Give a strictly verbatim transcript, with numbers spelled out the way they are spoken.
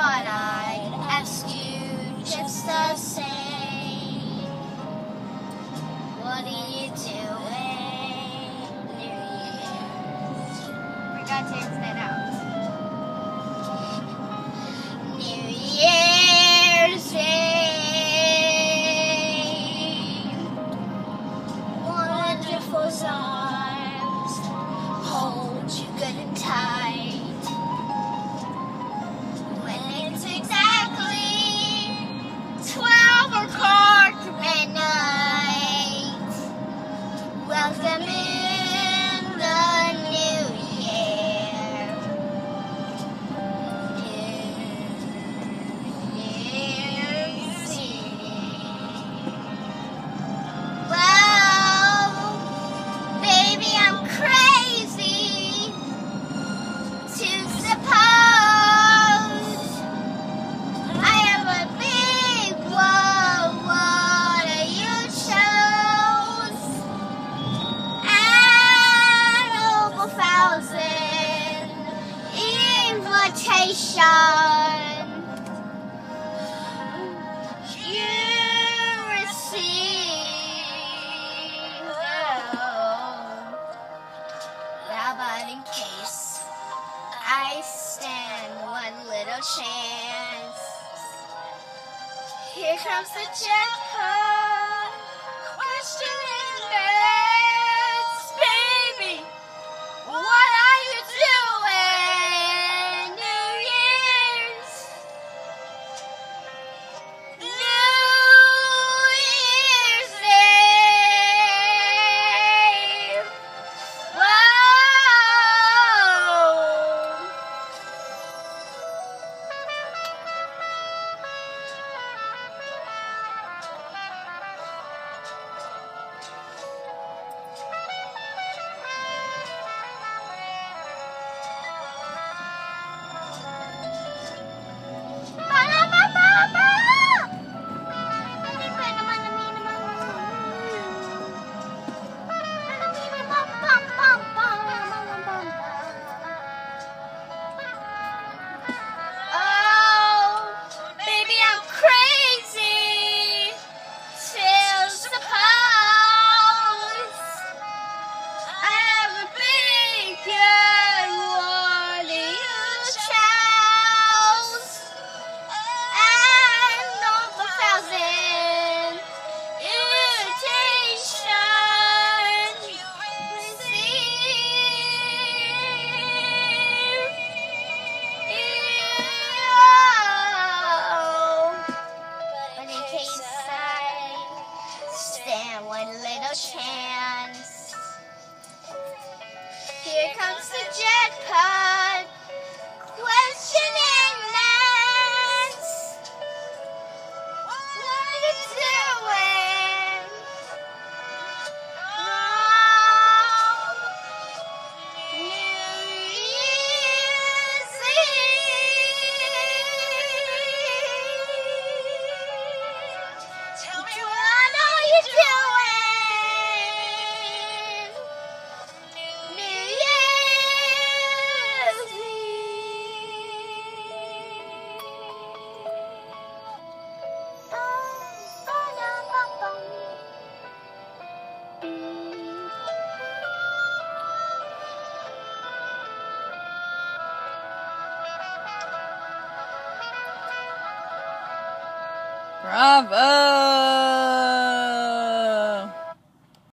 thought I'd ask you just the same. What are you doing New Year's? Forgot to answer that out. New Year's Eve, wonderful arms hold you good and tight. When it's exactly twelve o'clock midnight, welcome in the new year. New Year's Eve. Well, baby, I'm crazy to suppose I have a big whoa, what you chose, an over thousand invitation you receive. Now, but in case I stand one little chance, here comes the jackpot. Question and answer, baby. What are you doing New Year's? New Year's Eve. Whoa. Oh, baby, I'm crazy to suppose I have a big good one you chose, and over thousand invitation you receive. But in case I stand one little chance, here comes the jackpot. Question and answer. What are you doing? No. New Year's Eve. Tell me what are you doing New Year's Bravo!